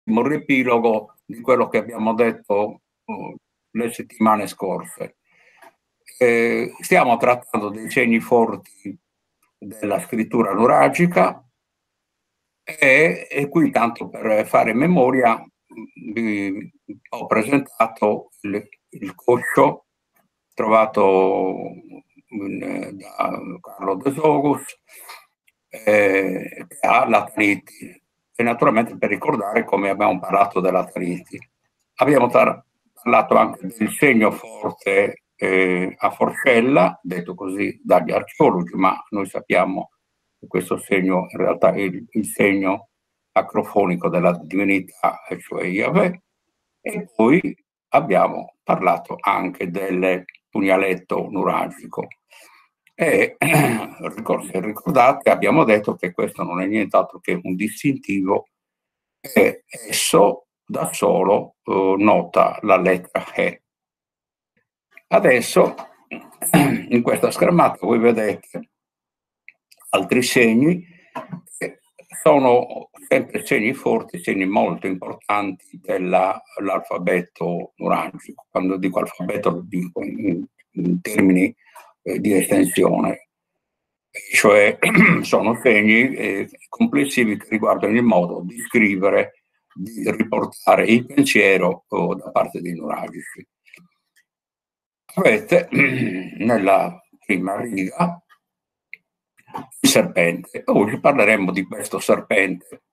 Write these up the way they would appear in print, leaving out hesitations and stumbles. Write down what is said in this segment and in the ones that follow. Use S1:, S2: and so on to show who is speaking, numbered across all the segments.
S1: un riepilogo di quello che abbiamo detto le settimane scorse. Stiamo trattando dei segni forti della scrittura nuragica e qui, tanto per fare memoria, vi ho presentato il coscio trovato da Carlo De Sogus, che ha l'Ataliti, e naturalmente per ricordare come abbiamo parlato dell'Ataliti. Abbiamo parlato anche del segno forte a Forcella, detto così dagli archeologi, ma noi sappiamo che questo segno in realtà è il segno acrofonico della divinità, cioè Yahweh. E poi abbiamo parlato anche del pugnaletto nuragico. E se ricordate, abbiamo detto che questo non è nient'altro che un distintivo, e esso da solo nota la lettera E. Adesso in questa schermata voi vedete altri segni che sono sempre segni forti, segni molto importanti dell'alfabeto nuragico. Quando dico alfabeto lo dico in termini di estensione, cioè sono segni complessivi che riguardano il modo di scrivere, di riportare il pensiero da parte dei nuragici. Avete nella prima riga il serpente. Oggi parleremo di questo serpente.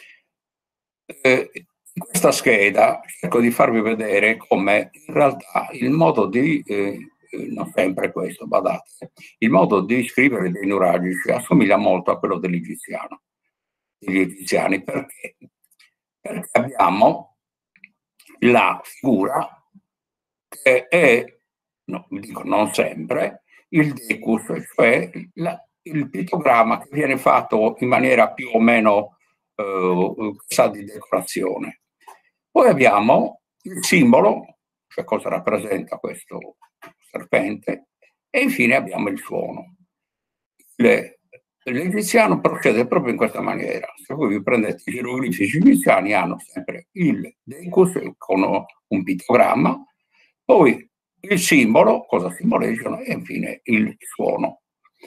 S1: In questa scheda cerco di farvi vedere come in realtà il modo di, non sempre questo, badate, il modo di scrivere dei nuragici assomiglia molto a quello degli egiziani. Perché? Perché abbiamo la figura che è, no, dico non sempre, il decus, cioè il pittogramma che viene fatto in maniera più o meno sa di decorazione. Poi abbiamo il simbolo, cioè cosa rappresenta serpente, e infine abbiamo il suono. L'egiziano procede proprio in questa maniera. Se voi vi prendete i geroglifici egiziani, hanno sempre il decus con un pittogramma, poi il simbolo, cosa simboleggiano, e infine il suono.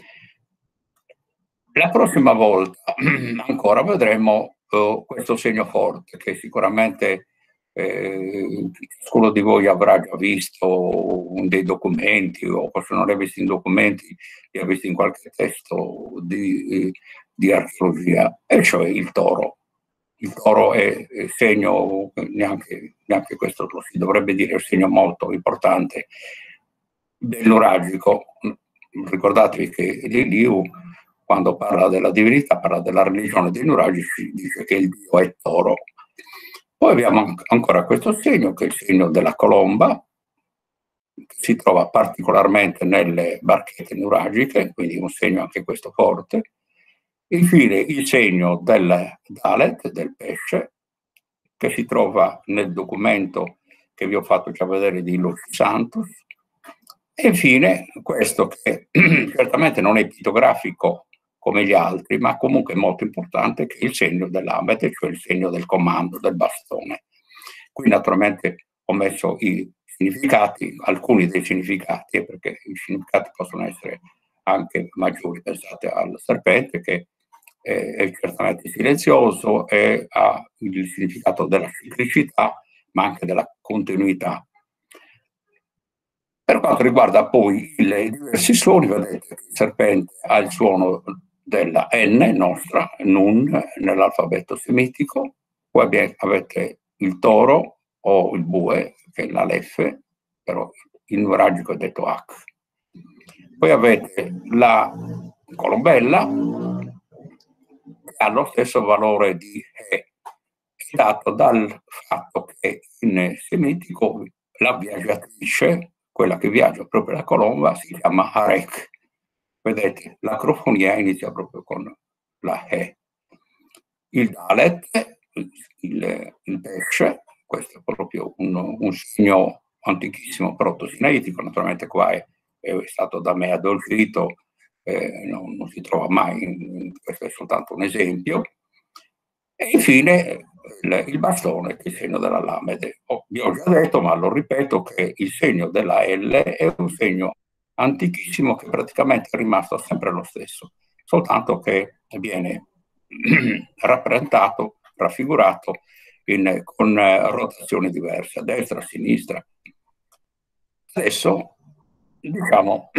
S1: La prossima volta ancora vedremo questo segno forte che sicuramente ciascuno di voi avrà già visto dei documenti, o se non li ha visti in documenti, li ha visti in qualche testo di archeologia, e cioè il toro. Il toro è segno, neanche questo lo si dovrebbe dire, è un segno molto importante del nuragico. Ricordatevi che Liliu, quando parla della divinità, parla della religione dei nuragici, dice che il dio è toro. Poi abbiamo ancora questo segno, che è il segno della colomba, che si trova particolarmente nelle barchette nuragiche, quindi un segno anche questo forte. Infine il segno del Dalet, del pesce, che si trova nel documento che vi ho fatto già vedere di Lucis Santus. E infine questo, che certamente non è pittografico come gli altri, ma comunque molto importante, che è il segno dell'Ambet, cioè il segno del comando, del bastone. Qui naturalmente ho messo i significati, alcuni dei significati, perché i significati possono essere anche maggiori. Pensate al serpente, che è certamente silenzioso e ha il significato della ciclicità, ma anche della continuità. Per quanto riguarda poi i diversi suoni, vedete che il serpente ha il suono della N nostra, Nun, nell'alfabeto semitico. Poi avete il toro o il bue, che è l'Alef, però il nuragico è detto H. Poi avete la colombella, che ha lo stesso valore di E, dato dal fatto che in semitico la viaggiatrice, quella che viaggia proprio la colomba, si chiama Arek. Vedete, l'acrofonia inizia proprio con la E. Il Dalet, il pesce, questo è proprio un segno antichissimo proto-sinaitico, naturalmente qua è stato da me addolcito, non si trova mai, questo è soltanto un esempio. E infine il bastone che è il segno della Lamede. Vi ho già detto, ma lo ripeto, che il segno della L è un segno antichissimo che praticamente è rimasto sempre lo stesso, soltanto che viene rappresentato, raffigurato con rotazioni diverse, a destra, a sinistra. Adesso, diciamo,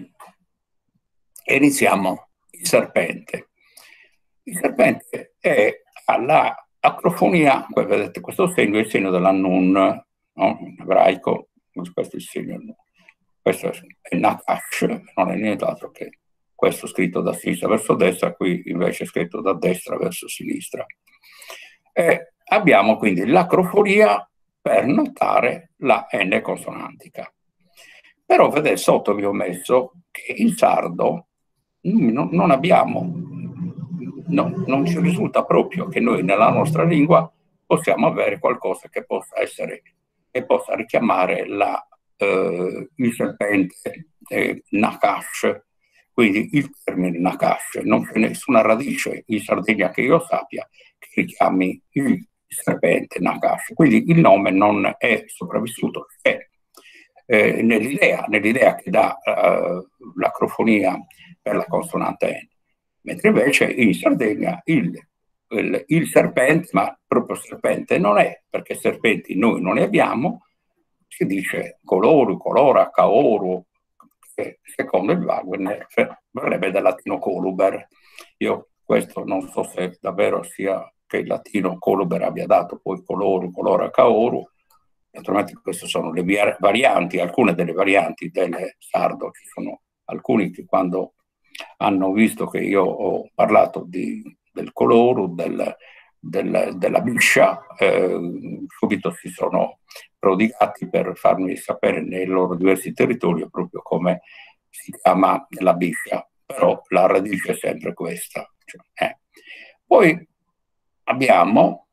S1: iniziamo il serpente. Il serpente ha la acrofonia, poi vedete questo segno è il segno della Nun, no? In ebraico, questo è il segno, questo è Nakash, non è nient'altro che questo scritto da sinistra verso destra, qui invece è scritto da destra verso sinistra. Abbiamo quindi l'acrofonia per notare la N consonantica. Però vedete, sotto vi ho messo che in sardo non abbiamo, non ci risulta proprio che noi nella nostra lingua possiamo avere qualcosa che possa essere, che possa richiamare il serpente Nakash, quindi il termine Nakash. Non c'è nessuna radice in Sardegna che io sappia che richiami il serpente Nakash, quindi il nome non è sopravvissuto, è nell'idea che dà l'acrofonia per la consonante N, mentre invece in Sardegna il serpente, ma proprio serpente non è, perché serpenti noi non ne abbiamo, si dice coloru, colora, caoru, che secondo il Wagner verrebbe dal latino coluber. Io questo non so se davvero sia che il latino coluber abbia dato poi coloru, colora, caoru. Naturalmente queste sono le varianti, alcune delle varianti del sardo. Ci sono alcuni che quando hanno visto che io ho parlato del coloru, della biscia, subito si sono prodigati per farmi sapere nei loro diversi territori proprio come si chiama la biscia, però la radice è sempre questa. Poi abbiamo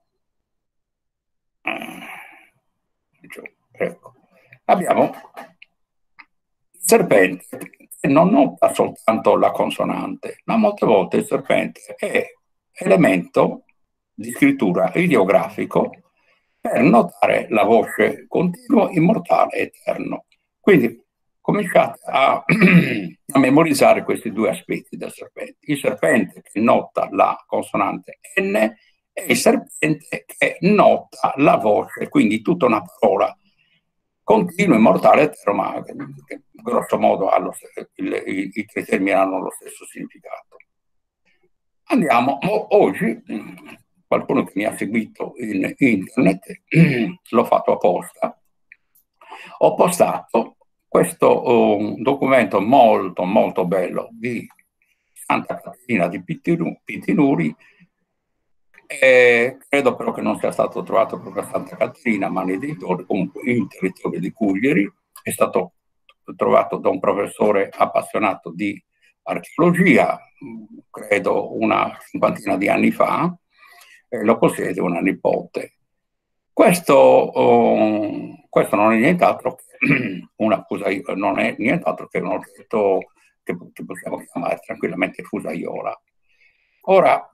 S1: ecco, abbiamo il serpente che non nota soltanto la consonante, ma molte volte il serpente è elemento di scrittura ideografico per notare la voce continuo, immortale, eterno. Quindi cominciate a memorizzare questi due aspetti del serpente. Il serpente che nota la consonante N e il serpente che nota la voce, quindi tutta una parola continuo, immortale, eterno, ma che grosso modo i tre termini hanno lo stesso significato. Andiamo, oggi qualcuno che mi ha seguito in internet, l'ho fatto apposta, ho postato questo documento molto molto bello di Santa Caterina di Pitinuri. Credo però che non sia stato trovato proprio a Santa Caterina, ma nei dintorni, comunque in territorio di Cuglieri. È stato trovato da un professore appassionato di archeologia, credo una cinquantina di anni fa, lo possiede una nipote. Questo non è nient'altro che non è nient'altro che un oggetto che possiamo chiamare tranquillamente fusaiola. Ora,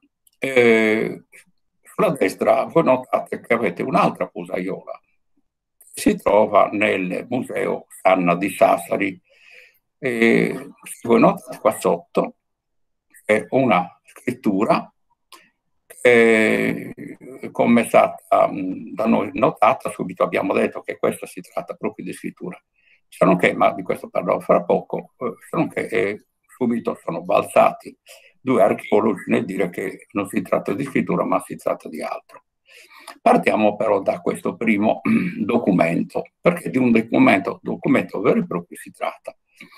S1: sulla destra voi notate che avete un'altra fusaiola che si trova nel Museo Sanna di Sassari. Voi notate qua sotto è una scrittura come è stata da noi notata, subito abbiamo detto che questa si tratta proprio di scrittura, se non che, ma di questo parlerò fra poco, se non che subito sono balzati due archeologi nel dire che non si tratta di scrittura ma si tratta di altro. Partiamo però da questo primo documento, perché di un documento vero e proprio si tratta.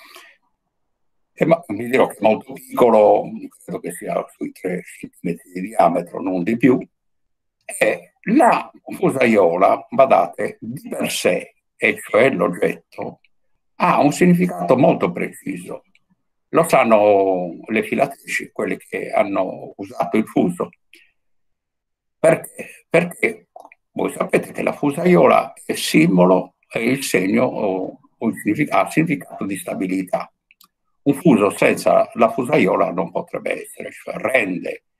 S1: Vi dirò che è molto piccolo, credo che sia sui 3 cm di diametro, non di più. E la fusaiola, badate, di per sé, e cioè l'oggetto, ha un significato molto preciso. Lo sanno le filatrici, quelle che hanno usato il fuso. Perché? Perché voi sapete che la fusaiola è simbolo, è il segno, ha significato di stabilità. Un fuso senza la fusaiola non potrebbe essere, cioè rende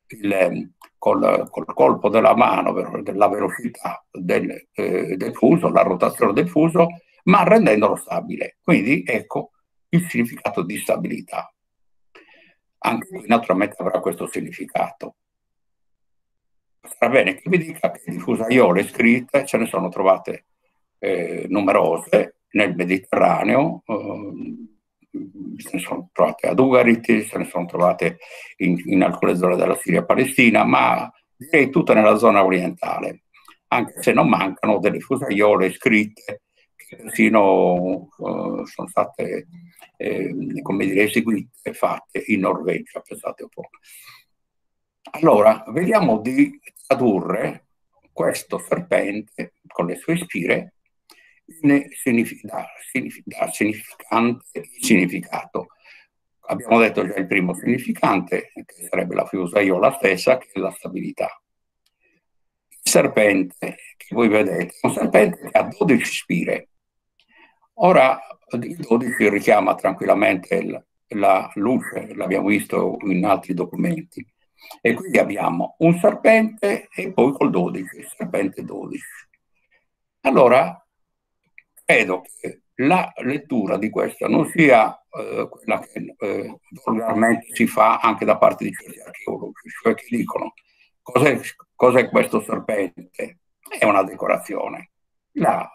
S1: col colpo della mano, della velocità del fuso, la rotazione del fuso, ma rendendolo stabile. Quindi ecco il significato di stabilità. Anche qui naturalmente avrà questo significato. Sarà bene che vi dica che di fusaiole scritte ce ne sono trovate numerose nel Mediterraneo, se ne sono trovate ad Ugarit, se ne sono trovate in alcune zone della Siria-Palestina, ma direi tutte nella zona orientale, anche se non mancano delle fusaiole scritte che persino sono state, come dire, eseguite, fatte in Norvegia, pensate un po'. Allora, vediamo di tradurre questo serpente con le sue spire da significante il significato. Abbiamo detto già il primo significante, che sarebbe la fusaiola stessa, che è la stabilità. Il serpente che voi vedete è un serpente che ha 12 spire. Ora, il 12 richiama tranquillamente la luce, l'abbiamo visto in altri documenti. E quindi abbiamo un serpente e poi col 12, il serpente 12. Allora, credo che la lettura di questa non sia quella che vulgarmente si fa anche da parte di certi archeologi, cioè che dicono cos'è questo serpente? È una decorazione. La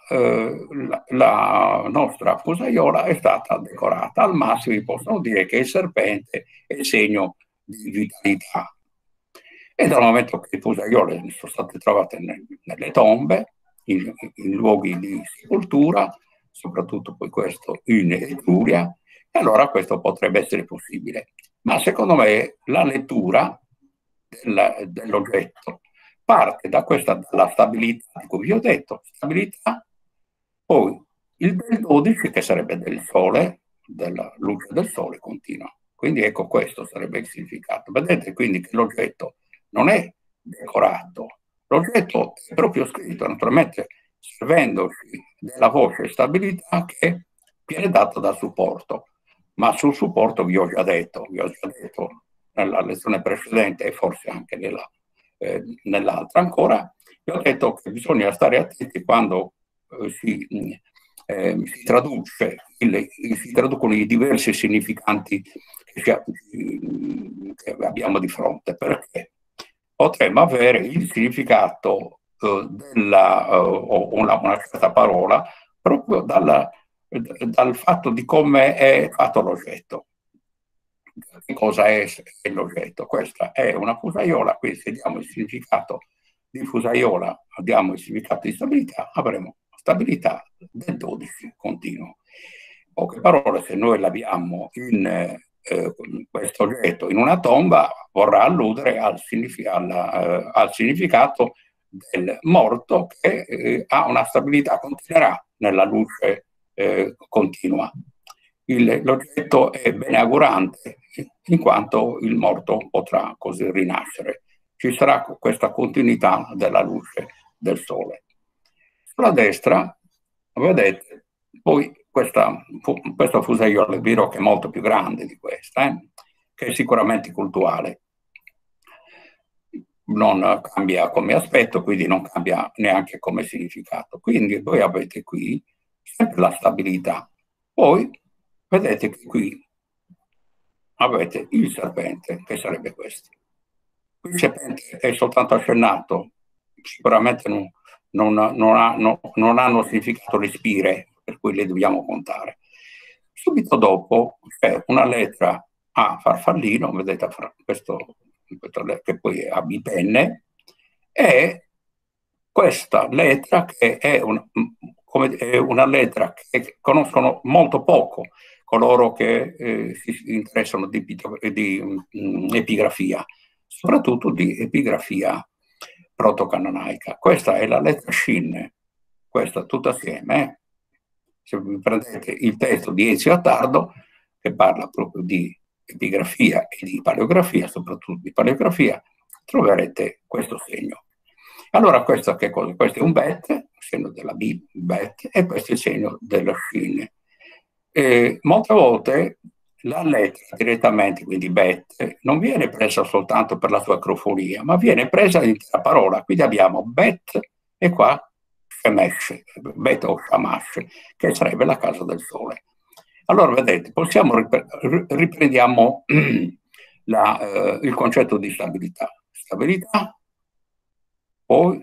S1: nostra fusaiola è stata decorata, al massimo vi possono dire che il serpente è il segno di vitalità. E dal momento che le fusaiole sono state trovate nelle tombe, in luoghi di sepoltura, soprattutto poi questo in Etruria, e allora questo potrebbe essere possibile. Ma secondo me la lettura dell'oggetto parte da dalla stabilità di cui vi ho detto, stabilità, poi il del 12 che sarebbe del sole, della luce del sole continua. Quindi ecco, questo sarebbe il significato. Vedete quindi che l'oggetto non è decorato, l'oggetto è proprio scritto, naturalmente servendosi della voce stabilità che viene data dal supporto. Ma sul supporto vi ho già detto nella lezione precedente e forse anche nell'altra ancora, vi ho detto che bisogna stare attenti quando si traducono i diversi significanti che abbiamo di fronte, perché potremmo avere il significato o una certa parola proprio dal fatto di come è fatto l'oggetto. Che cosa è l'oggetto? Questa è una fusaiola, quindi se diamo il significato di fusaiola, diamo il significato di stabilità, avremo stabilità del 12 continuo. In poche parole, se noi l'abbiamo in questo oggetto in una tomba, vorrà alludere al significato del morto che ha una stabilità, continuerà nella luce continua. L'oggetto è beneaugurante in quanto il morto potrà così rinascere. Ci sarà questa continuità della luce del sole. Sulla destra vedete poi questa fusaiola, è vero che è molto più grande di questa, che è sicuramente cultuale. Non cambia come aspetto, quindi non cambia neanche come significato. Quindi voi avete qui sempre la stabilità. Poi vedete che qui avete il serpente, che sarebbe questo. Il serpente è soltanto accennato, sicuramente non hanno significato le spire, per cui le dobbiamo contare. Subito dopo c'è una lettera A farfallino, vedete questo che poi ha bipenne, e questa lettera che è una lettera che conoscono molto poco coloro che si interessano di epigrafia, soprattutto di epigrafia proto-cannanaica. Questa è la lettera Shin, questa tutta assieme. Se vi prendete il testo di Ezio Attardo, che parla proprio di epigrafia e di paleografia, soprattutto di paleografia, troverete questo segno. Allora questo che cosa? Questo è un bet, il segno della B, bet, e questo è il segno dello Shin. Molte volte la lettera direttamente, quindi bet, non viene presa soltanto per la sua acrofonia, ma viene presa l'intera parola. Quindi abbiamo bet e qua shemesh, bet o shamash, che sarebbe la casa del sole. Allora, vedete, riprendiamo il concetto di stabilità. Stabilità, poi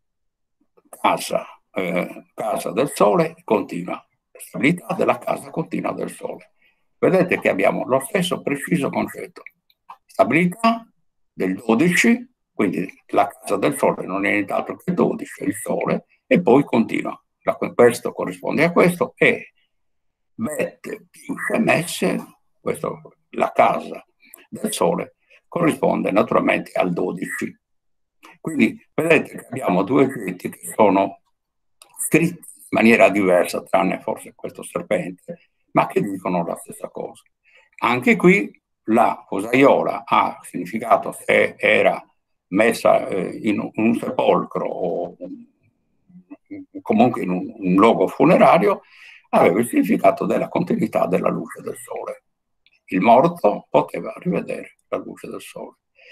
S1: casa del sole continua. Stabilità della casa continua del sole. Vedete che abbiamo lo stesso preciso concetto. Stabilità del 12, quindi la casa del sole non è nient'altro che 12, il sole, e poi continua. Questo corrisponde a questo, e Bet più Shemesh, la casa del sole, corrisponde naturalmente al 12. Quindi vedete che abbiamo due oggetti che sono scritti in maniera diversa, tranne forse questo serpente, ma che dicono la stessa cosa. Anche qui la posaiola ha significato se era messa in un sepolcro o comunque in un luogo funerario, aveva il significato della continuità della luce del sole. Il morto poteva rivedere la luce del sole.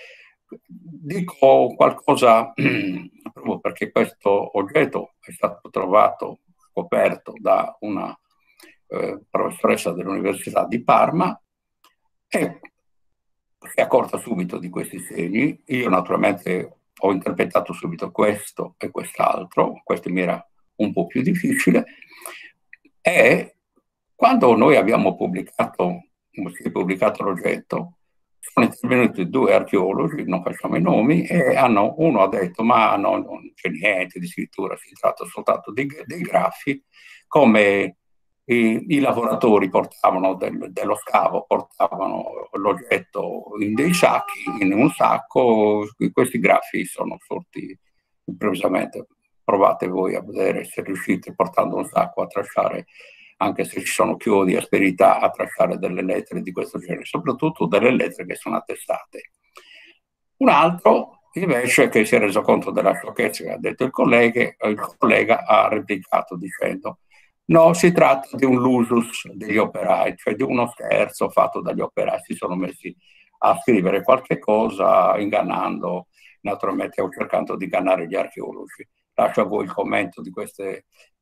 S1: Dico qualcosa proprio perché questo oggetto è stato scoperto da una professoressa dell'Università di Parma, e si è accorta subito di questi segni. Io naturalmente ho interpretato subito questo e quest'altro, questo mi era un po' più difficile, e quando noi abbiamo pubblicato l'oggetto, sono intervenuti due archeologi, non facciamo i nomi, e uno ha detto ma no, non c'è niente di scrittura, si tratta soltanto dei grafi, come i lavoratori portavano dello scavo, portavano l'oggetto in dei sacchi, in un sacco. Questi grafi sono sorti improvvisamente. Provate voi a vedere se riuscite, portando un sacco, a tracciare, anche se ci sono chiodi e asperità, a tracciare delle lettere di questo genere, soprattutto delle lettere che sono attestate. Un altro invece, che si è reso conto della sciocchezza che ha detto il collega ha replicato dicendo: no, si tratta di un lusus degli operai, cioè di uno scherzo fatto dagli operai. Si sono messi a scrivere qualche cosa ingannando, naturalmente, o cercando di ingannare gli archeologi. Lascio a voi il commento di queste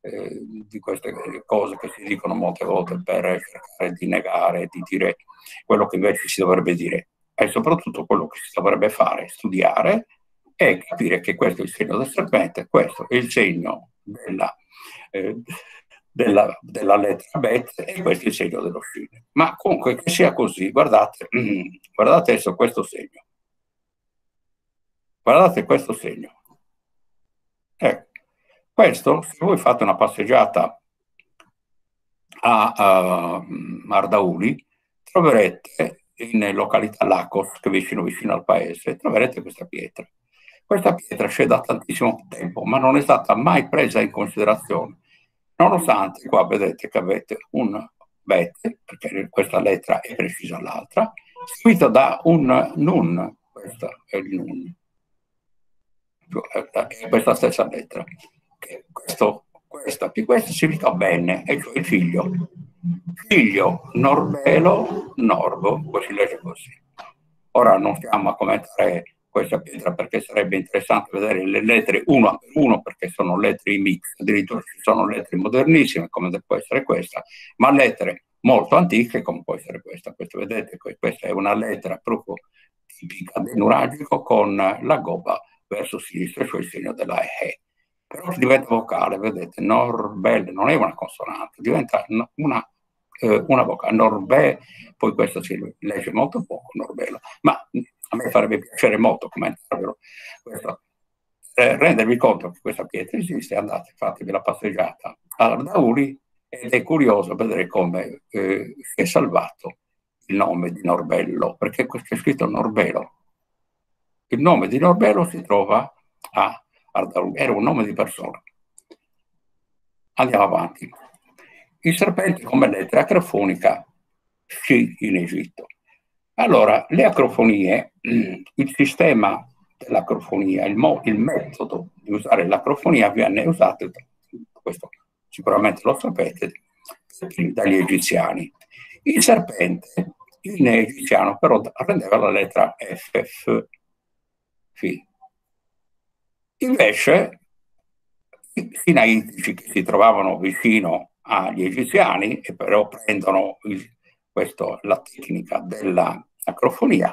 S1: cose che si dicono molte volte per cercare di negare, di dire quello che invece si dovrebbe dire. E soprattutto quello che si dovrebbe fare, studiare e capire che questo è il segno del serpente, questo è il segno della lettera bet, e questo è il segno dello scimmio. Ma comunque che sia così, guardate adesso questo segno. Guardate questo segno. Questo, se voi fate una passeggiata a Ardauli, troverete in località Lacos, che è vicino al paese, troverete questa pietra. Questa pietra c'è da tantissimo tempo, ma non è stata mai presa in considerazione, nonostante qua vedete che avete un bet, perché questa lettera è precisa all'altra, seguita da un nun, questa è il nun, è questa stessa lettera. Questo significa bene, e cioè il figlio. Figlio Norbelo Norbo, poi si legge così. Ora non stiamo a commentare questa pietra perché sarebbe interessante vedere le lettere uno per uno, perché sono lettere in mix, addirittura ci sono lettere modernissime come può essere questa, ma lettere molto antiche come può essere questa. Vedete, questa è una lettera proprio tipica del nuragico con la gobba verso sinistra, cioè il segno della E. Però diventa vocale, vedete, Norbel non è una consonante, diventa una vocale, Norbe, poi questo si legge molto poco, Norbello, ma a me farebbe piacere molto commentarvelo, rendervi conto che questa pietra esiste. Andate, fatevi la passeggiata a Ardauli, ed è curioso vedere come si è salvato il nome di Norbello, perché c'è scritto Norbello. Il nome di Norbello si trova a Ardauli, era un nome di persona. Andiamo avanti. Il serpente come lettera acrofonica sci in Egitto. Allora, le acrofonie, il sistema dell'acrofonia, il metodo di usare l'acrofonia viene usato, questo sicuramente lo sapete, dagli egiziani. Il serpente in egiziano però prendeva la lettera F. Invece i sinaitici che si trovavano vicino agli egiziani e però prendono la tecnica della acrofonia,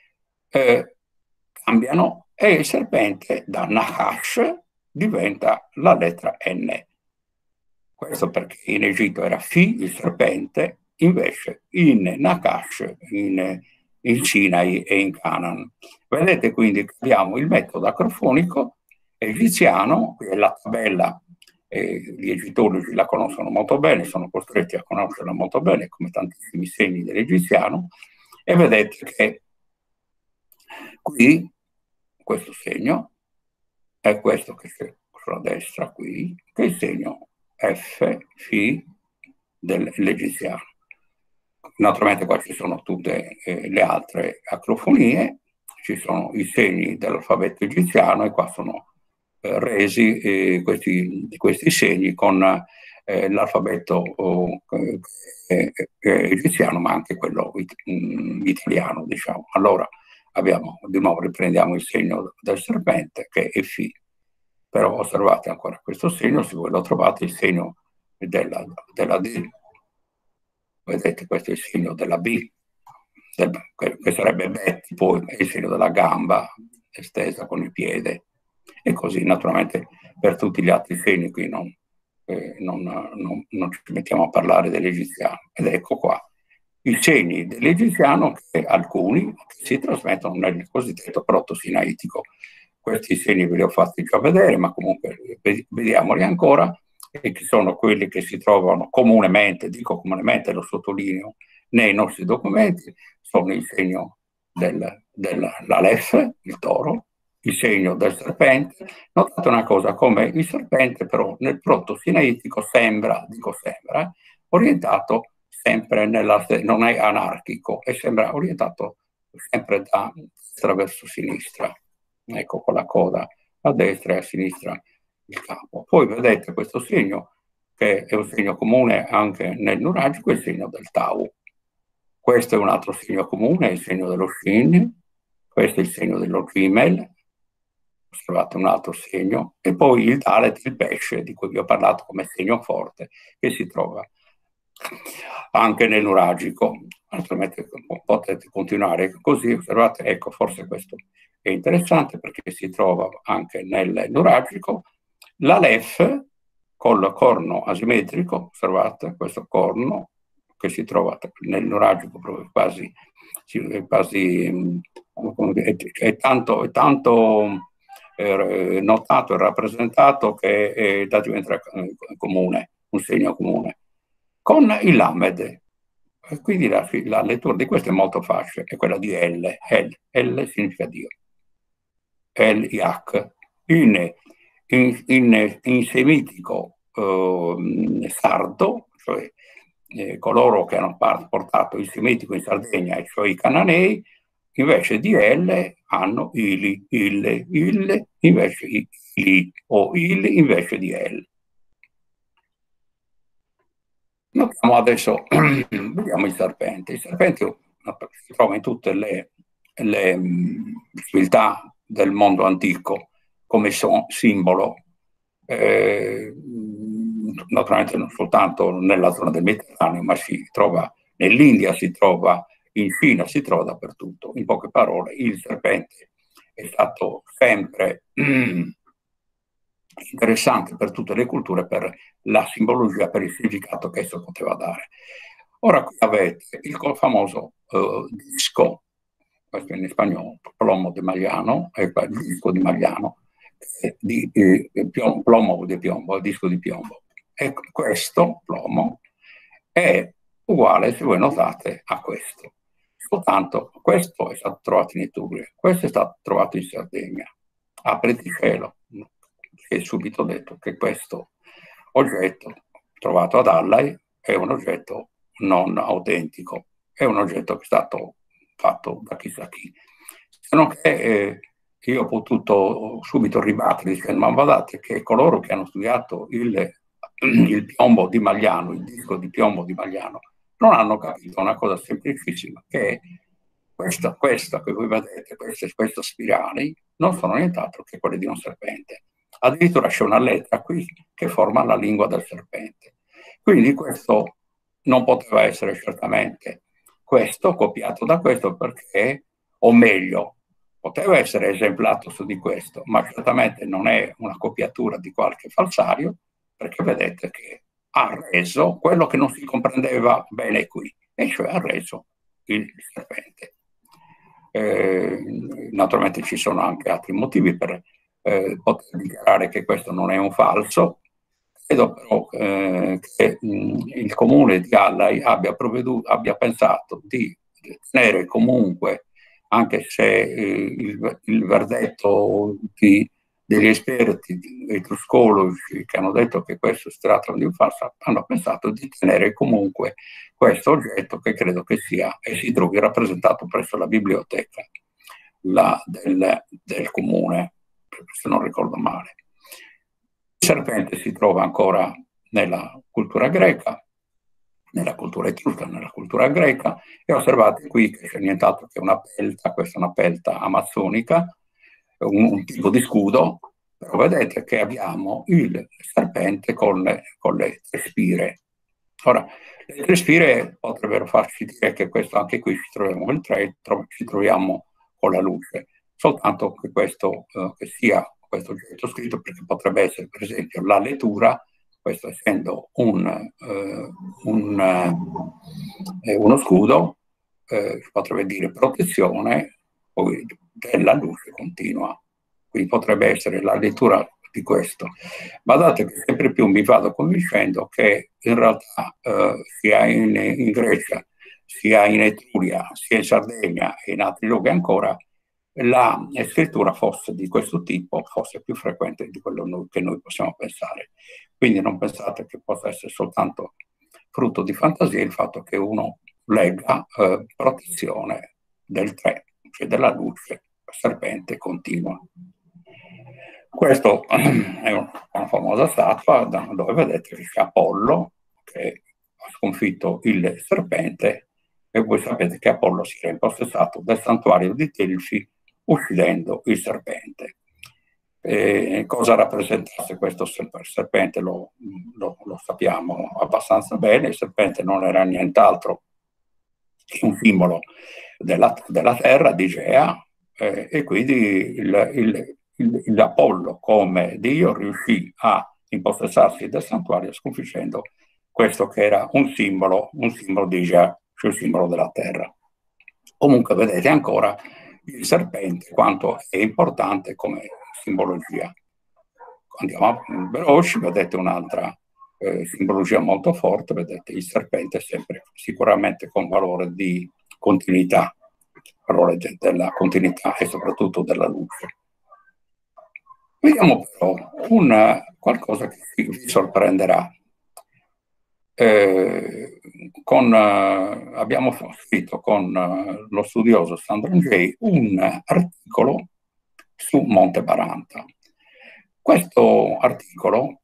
S1: cambiano e il serpente da Nahash diventa la lettera N. Questo perché in Egitto era Fi, il serpente, invece in Nakash, in Sinai e in Canaan. Vedete quindi che abbiamo il metodo acrofonico egiziano, qui è la tabella, gli egittologi la conoscono molto bene, sono costretti a conoscerla molto bene, come tantissimi segni dell'egiziano, e vedete che qui questo segno è questo che c'è sulla destra qui, che è il segno F, Fi dell'egiziano. Naturalmente qua ci sono tutte le altre acrofonie, ci sono i segni dell'alfabeto egiziano e qua sono resi questi segni con l'alfabeto egiziano, ma anche quello italiano, diciamo. Allora abbiamo, di nuovo riprendiamo il segno del serpente che è Fi, però osservate ancora questo segno, se voi lo trovate, il segno della D. Vedete, questo è il segno della B, che sarebbe Bet, poi è il segno della gamba estesa con il piede, e così naturalmente per tutti gli altri segni qui non ci mettiamo a parlare dell'egiziano. Ed ecco qua i segni dell'egiziano, che alcuni si trasmettono nel cosiddetto proto-sinaitico. Questi segni ve li ho fatti già vedere, ma comunque vediamoli ancora, e che sono quelli che si trovano comunemente, dico comunemente, lo sottolineo, nei nostri documenti, sono il segno dell'Aleph, il toro, il segno del serpente. Notate una cosa, come il serpente però nel proto-sinaitico sembra orientato sempre non è anarchico, e sembra orientato sempre da destra verso sinistra. Ecco, con la coda a destra e a sinistra il capo. Poi vedete questo segno, che è un segno comune anche nel nuragico, è il segno del Tau. Questo è un altro segno comune, è il segno dello Shin, questo è il segno dello Gimel, osservate un altro segno, e poi il Dalet, il pesce, di cui vi ho parlato come segno forte, che si trova anche nel nuragico. Altrimenti potete continuare così, osservate, ecco, forse questo è interessante perché si trova anche nel nuragico. L'Aleph col corno asimmetrico, osservate questo corno che si trova nel nuragico proprio quasi è tanto notato e rappresentato che è da diventare comune, un segno comune. Con il Lamed, quindi la lettura di questo è molto facile, è quella di L significa Dio. El Yak, in semitico sardo, cioè coloro che hanno portato il semitico in Sardegna, cioè i cananei, invece di L hanno il invece ili, o il invece di L. Notiamo adesso, vediamo il serpente. Il serpente si trova in tutte le civiltà del mondo antico come simbolo, naturalmente non soltanto nella zona del Mediterraneo, ma si trova nell'India, si trova in Cina, si trova dappertutto. In poche parole, il serpente è stato sempre interessante per tutte le culture, per la simbologia, per il significato che esso poteva dare. Ora qui avete il famoso disco, questo in spagnolo, plomo di Magliano, il disco di Magliano, plomo di piombo, il disco di piombo. E questo plomo è uguale, se voi notate, a questo. Soltanto questo è stato trovato in Etruria, questo è stato trovato in Sardegna, a Preticelo. Si è subito detto che questo oggetto trovato ad Allai è un oggetto non autentico, è un oggetto che è stato fatto da chissà chi. Se non che io ho potuto subito ribattere dicendo: ma guardate che coloro che hanno studiato il piombo di Magliano, il disco di piombo di Magliano, non hanno capito una cosa semplicissima, che questa che voi vedete, queste spirali, non sono nient'altro che quelle di un serpente. Addirittura c'è una lettera qui che forma la lingua del serpente. Quindi questo non poteva essere certamente questo copiato da questo, perché, o meglio, poteva essere esemplato su di questo, ma certamente non è una copiatura di qualche falsario, perché vedete che ha reso quello che non si comprendeva bene qui, e cioè ha reso il serpente. Naturalmente ci sono anche altri motivi per poter dichiarare che questo non è un falso. Credo però che il comune di Allai abbia pensato di tenere comunque, anche se il verdetto degli esperti etruscologi che hanno detto che questo si tratta di un falso, hanno pensato di tenere comunque questo oggetto, che credo che sia e si trovi rappresentato presso la biblioteca del comune, se non ricordo male. Il serpente si trova ancora nella cultura greca, nella cultura etrusca, nella cultura greca, e osservate qui che c'è nient'altro che una pelta, questa è una pelta amazzonica, un tipo di scudo, però vedete che abbiamo il serpente con le tre spire. Ora, le tre spire potrebbero farci dire che questo, anche qui ci troviamo il 3, ci troviamo con la luce, soltanto che questo che sia questo oggetto scritto, perché potrebbe essere per esempio la lettura, questo essendo uno scudo, potrebbe dire protezione poi della luce continua, quindi potrebbe essere la lettura di questo. Guardate che sempre più mi vado convincendo che in realtà sia in Grecia, sia in Etruria, sia in Sardegna e in altri luoghi ancora, la scrittura fosse di questo tipo, fosse più frequente di quello che noi possiamo pensare. Quindi non pensate che possa essere soltanto frutto di fantasia il fatto che uno legga protezione del 3, cioè della luce, serpente continua. Questo è una famosa statua dove vedete che c'è Apollo che ha sconfitto il serpente, e voi sapete che Apollo si era impossessato del santuario di Delfi uccidendo il serpente. Cosa rappresentasse questo serpente lo sappiamo abbastanza bene. Il serpente non era nient'altro che un simbolo della terra, di Gea, e quindi l'Apollo come dio riuscì a impossessarsi del santuario sconfiggendo questo che era un simbolo di Gea, cioè il simbolo della terra. Comunque vedete ancora il serpente quanto è importante come simbologia. Andiamo veloci, vedete un'altra simbologia molto forte, vedete il serpente sempre sicuramente con valore di continuità, valore della continuità e soprattutto della luce. Vediamo però qualcosa che vi sorprenderà. Abbiamo scritto con lo studioso Sandro Angei un articolo su Monte Baranta. Questo articolo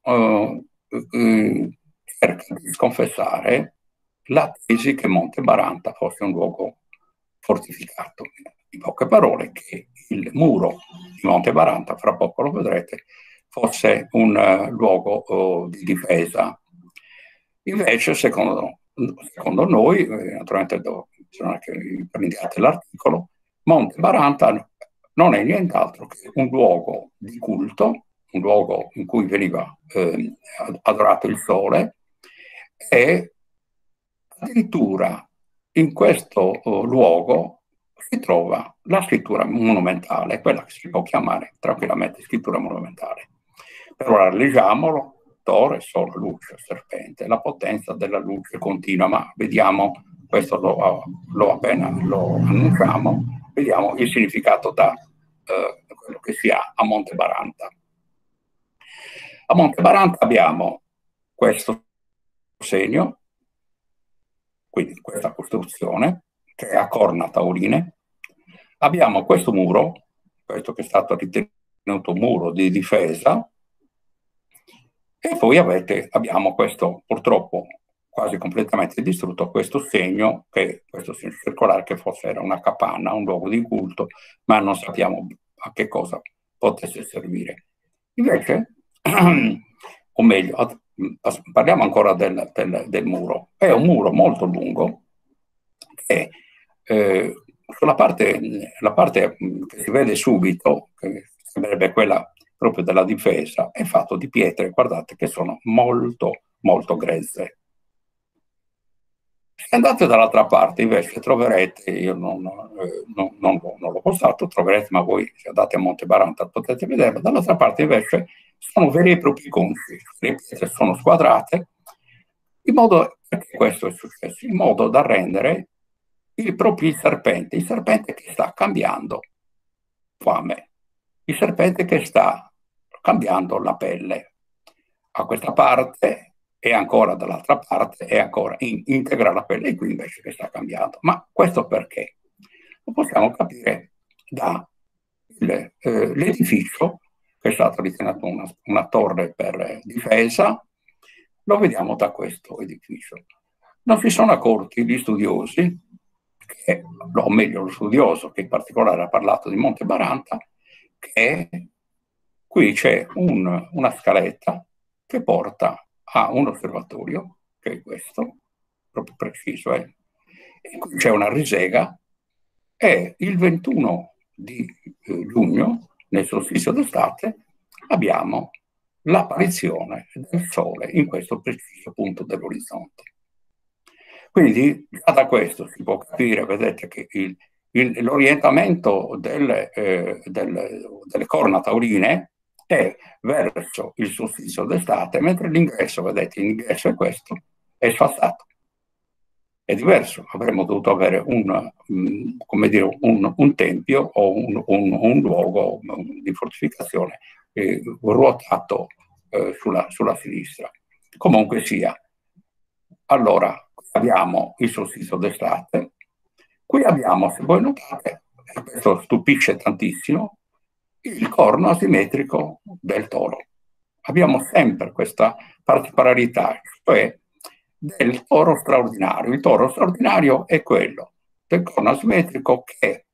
S1: cerca di sconfessare la tesi che Monte Baranta fosse un luogo fortificato. In poche parole, che il muro di Monte Baranta, fra poco lo vedrete, fosse un luogo di difesa. Invece, secondo noi, naturalmente bisogna che prendiate l'articolo, Monte Baranta non è nient'altro che un luogo di culto, un luogo in cui veniva adorato il sole, e addirittura in questo luogo si trova la scrittura monumentale, quella che si può chiamare tranquillamente scrittura monumentale. Per ora leggiamolo. Tore, sole, luce, serpente, la potenza della luce continua, ma vediamo, questo appena lo annunciamo, vediamo il significato da quello che si ha a Monte Baranta. A Monte Baranta abbiamo questo segno, quindi questa costruzione, che è a corna tauline. Abbiamo questo muro, questo che è stato ritenuto muro di difesa, e poi abbiamo questo, purtroppo, quasi completamente distrutto questo segno circolare, che forse era una capanna, un luogo di culto, ma non sappiamo a che cosa potesse servire. Invece, o meglio, parliamo ancora del muro. È un muro molto lungo che sulla la parte che si vede subito, che sarebbe quella proprio della difesa, è fatto di pietre, guardate, che sono molto, molto grezze. Se andate dall'altra parte invece troverete, io non l'ho postato, troverete, ma voi se andate a Monte Baranta potete vederlo, dall'altra parte invece sono veri e propri conci, le pietre sono squadrate, in modo, perché questo è successo, in modo da rendere proprio il serpente che sta cambiando fame, il serpente che sta cambiando la pelle. A questa parte e ancora dall'altra parte e ancora integra la pelle, e qui invece che sta cambiando. Ma questo perché? Lo possiamo capire dall'edificio che è stato ritenuto una torre per difesa, lo vediamo da questo edificio. Non si sono accorti gli studiosi, o meglio lo studioso che in particolare ha parlato di Monte Baranta, che qui c'è una scaletta che porta a un osservatorio, che è questo, proprio preciso, e qui c'è una risega, e il 21 di giugno, nel solstizio d'estate, abbiamo l'apparizione del Sole in questo preciso punto dell'orizzonte. Quindi già da questo si può capire, vedete, che l'orientamento delle corna taurine è verso il solstizio d'estate, mentre l'ingresso, vedete, l'ingresso è questo, è sfassato. È diverso, avremmo dovuto avere come dire, un tempio o un luogo di fortificazione ruotato sulla sinistra. Comunque sia. Allora, abbiamo il solstizio d'estate, qui abbiamo, se voi notate, e questo stupisce tantissimo, il corno asimmetrico del toro. Abbiamo sempre questa particolarità, cioè del toro straordinario. Il toro straordinario è quello del corno asimmetrico che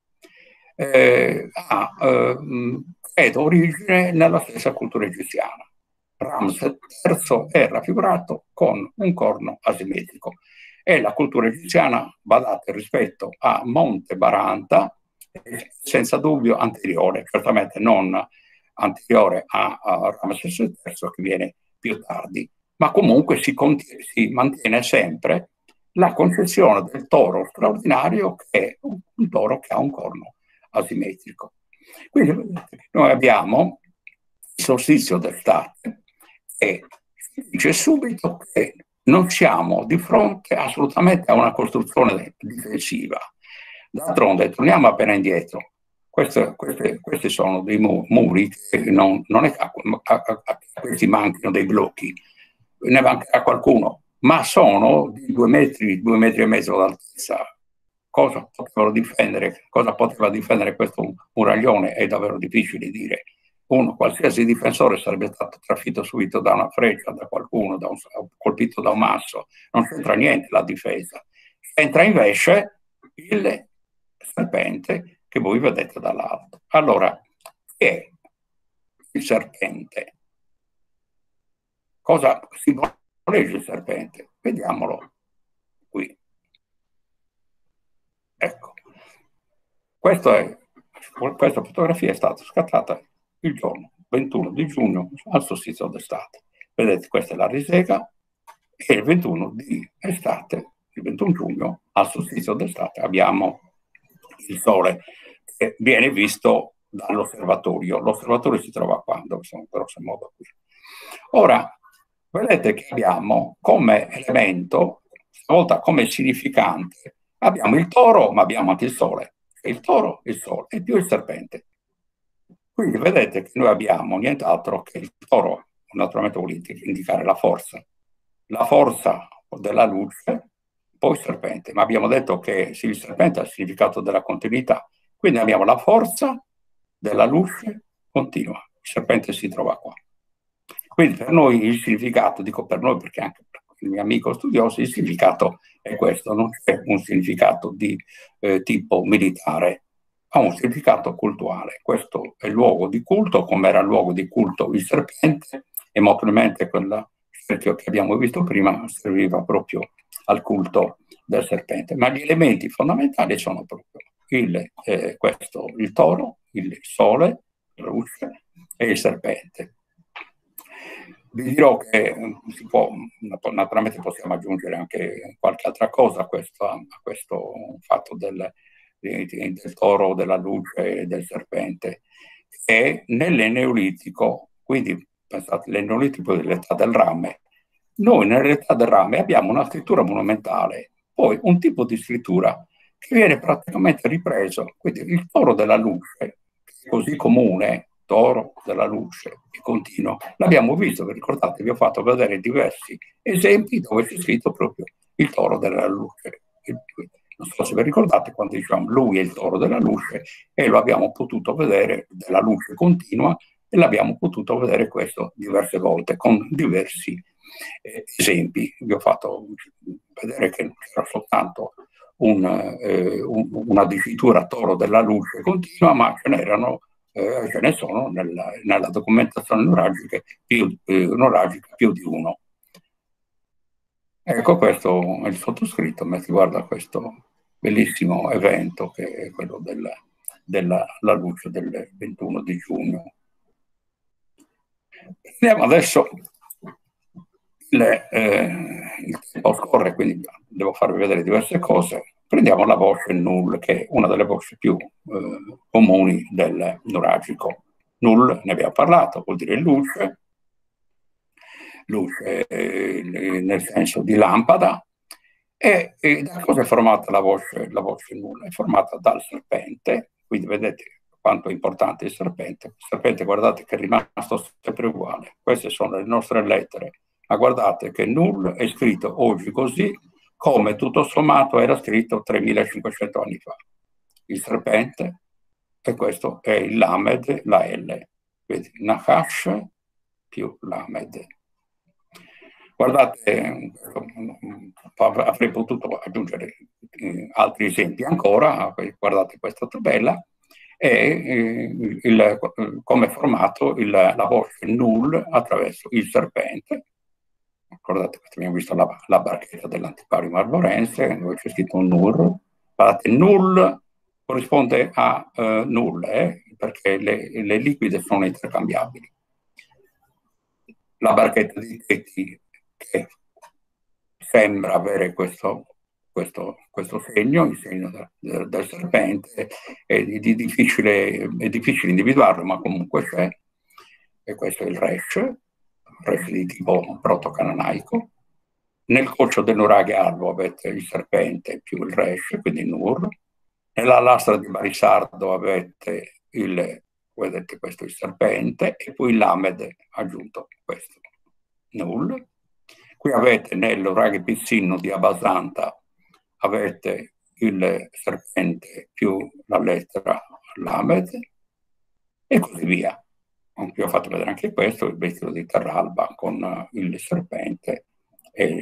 S1: ha, credo, origine nella stessa cultura egiziana. Ramses III è raffigurato con un corno asimmetrico e la cultura egiziana, badate, rispetto a Monte Baranta, senza dubbio anteriore, certamente non anteriore a Ramses III, che viene più tardi, ma comunque si mantiene sempre la concezione del toro straordinario, che è un toro che ha un corno asimmetrico. Quindi noi abbiamo il solstizio d'estate e si dice subito che non siamo di fronte assolutamente a una costruzione difensiva. D'altronde, torniamo appena indietro. Questi sono dei muri che non è che a questi manchino dei blocchi, ne mancherà qualcuno, ma sono di 2 metri, 2 metri e mezzo d'altezza. Cosa poteva difendere questo muraglione è davvero difficile dire. Qualsiasi difensore sarebbe stato trafitto subito da una freccia, da qualcuno, colpito da un masso. Non c'entra niente la difesa. Entra invece il serpente che voi vedete dall'alto. Allora, chi è il serpente? Cosa simboleggia il serpente? Vediamolo qui. Ecco. Questa fotografia è stata scattata il giorno 21 di giugno al solstizio d'estate. Vedete, questa è la risega, e il 21 di estate, il 21 giugno, al solstizio d'estate, abbiamo il Sole che viene visto dall'osservatorio. L'osservatorio si trova qua, dove sono grosso modo qui. Ora, vedete che abbiamo come elemento, stavolta come significante, abbiamo il toro, ma abbiamo anche il Sole. Il toro, il Sole e più il serpente. Quindi vedete che noi abbiamo nient'altro che il toro, naturalmente vuol indicare la forza della luce, poi il serpente, ma abbiamo detto che il serpente ha il significato della continuità, quindi abbiamo la forza della luce continua, il serpente si trova qua. Quindi per noi il significato, dico per noi perché anche il mio amico studioso, il significato è questo, non c'è un significato di tipo militare, ha un significato cultuale. Questo è il luogo di culto, come era il luogo di culto il serpente, e molto probabilmente quel cerchio che abbiamo visto prima serviva proprio al culto del serpente. Ma gli elementi fondamentali sono proprio il toro, il sole, la luce e il serpente. Vi dirò che naturalmente possiamo aggiungere anche qualche altra cosa a questo fatto del toro, della luce e del serpente. E nell'Eneolitico, quindi pensate, l'Eneolitico dell'età del rame, noi nell'età del rame abbiamo una scrittura monumentale, poi un tipo di scrittura che viene praticamente ripreso, quindi il toro della luce, così comune, toro della luce e continuo, l'abbiamo visto, vi ricordate, vi ho fatto vedere diversi esempi dove c'è scritto proprio il toro della luce. Non so se vi ricordate quando diciamo lui è il toro della luce, e lo abbiamo potuto vedere della luce continua, e l'abbiamo potuto vedere questo diverse volte con diversi esempi. Vi ho fatto vedere che non c'era soltanto una dicitura toro della luce continua, ma ce ne sono nella documentazione nuragica più di uno. Ecco, questo è il sottoscritto, ma riguarda questo bellissimo evento che è quello della luce del 21 di giugno. Andiamo adesso, il tempo scorre, quindi devo farvi vedere diverse cose. Prendiamo la voce null, che è una delle voci più comuni del nuragico. Null, ne abbiamo parlato, vuol dire luce nel senso di lampada. E da cosa è formata la voce null? È formata dal serpente, quindi vedete quanto è importante il serpente. Il serpente, guardate che è rimasto sempre uguale. Queste sono le nostre lettere, ma guardate che null è scritto oggi così come tutto sommato era scritto 3500 anni fa. Il serpente, e questo è il lamed, la L. Vedi, Nahash più lamed. Guardate, avrei potuto aggiungere altri esempi ancora, guardate questa tabella, e come è formato la voce null attraverso il serpente. Guardate, abbiamo visto la barchetta dell'antipario marmorense, dove c'è scritto nur. Guardate, null corrisponde a null, perché le liquide sono intercambiabili. La barchetta di Tetti, che sembra avere questo segno, il segno del serpente, è difficile individuarlo, ma comunque c'è, e questo è il resh di tipo proto-cananaico. Nel coccio del nuraghe albo avete il serpente più il resh, quindi nur. Nella lastra di Barisardo avete vedete questo il serpente, e poi l'amed aggiunto questo null. Qui avete nell'Uraghe Piscino di Abasanta avete il serpente più la lettera l'amed, e così via. Vi ho fatto vedere anche questo, il vestito di Terralba con il serpente e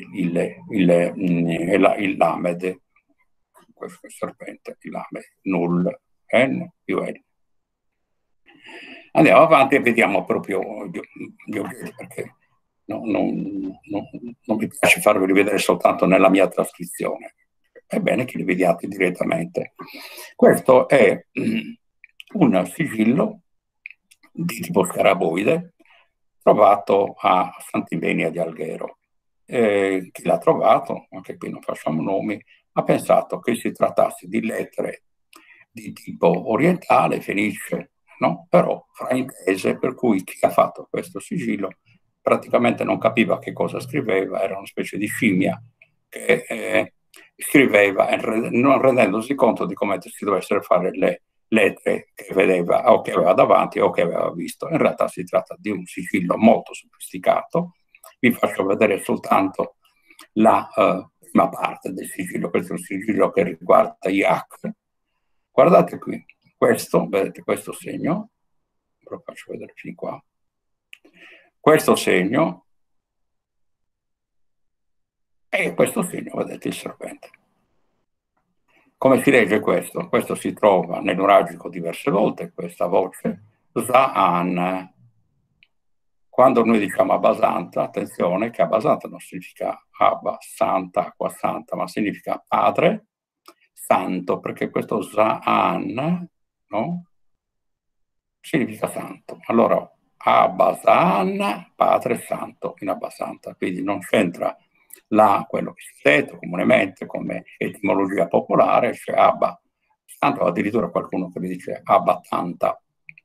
S1: il lamed, questo serpente, il lamed, null, n più l. Andiamo avanti e vediamo proprio gli oggetti, perché non mi piace farveli vedere soltanto nella mia trascrizione. È bene che li vediate direttamente. Questo è un sigillo di tipo scaraboide trovato a Sant'Ivenia di Alghero. Chi l'ha trovato, anche qui non facciamo nomi, ha pensato che si trattasse di lettere di tipo orientale, fenice, no? Però fraintese, per cui chi ha fatto questo sigillo praticamente non capiva che cosa scriveva, era una specie di scimmia che scriveva non rendendosi conto di come si dovessero fare le lettere che vedeva o che aveva davanti o che aveva visto. In realtà si tratta di un sigillo molto sofisticato. Vi faccio vedere soltanto la prima parte del sigillo. Questo è un sigillo che riguarda Yak. Guardate qui, vedete questo segno, lo faccio vedere fin qua. Questo segno E questo segno, vedete, il serpente. Come si legge questo? Questo si trova nell'uragico diverse volte, questa voce, Zaan. Quando noi diciamo Abbasanta, attenzione che Abbasanta non significa Abba, Santa, Acqua Santa, ma significa Padre Santo, perché questo Zaan, no? Significa santo. Allora, Abbasan, Padre Santo in Abbasanta, quindi non c'entra là quello che si è detto comunemente come etimologia popolare, c'è Abba, tanto addirittura qualcuno che mi dice Abba Tanta,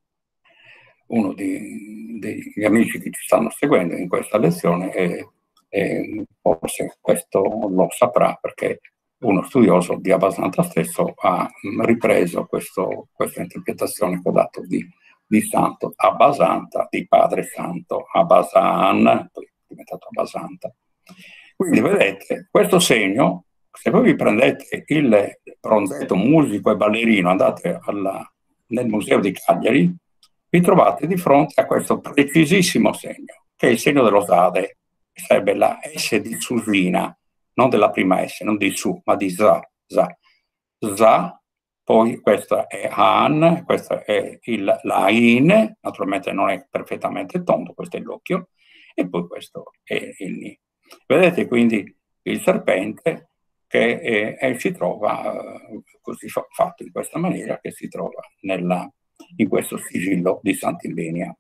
S1: uno degli amici che ci stanno seguendo in questa lezione e forse questo lo saprà perché uno studioso di Abbasanta stesso ha ripreso questa interpretazione che ho dato di santo, Abbasanta, di padre santo, Abbasan, poi è diventato Abbasanta. Quindi vedete, questo segno, se voi vi prendete il bronzetto musico e ballerino, andate nel museo di Cagliari, vi trovate di fronte a questo precisissimo segno, che è il segno dello Sade, che sarebbe la S di Susina, non della prima S, non di Su, ma di Za. Za, poi questa è Han, questa è la In, naturalmente non è perfettamente tondo, questo è l'occhio, e poi questo è il Ni. Vedete quindi il serpente che si trova così fatto in questa maniera, che si trova in questo sigillo di Sant'Ilvenia.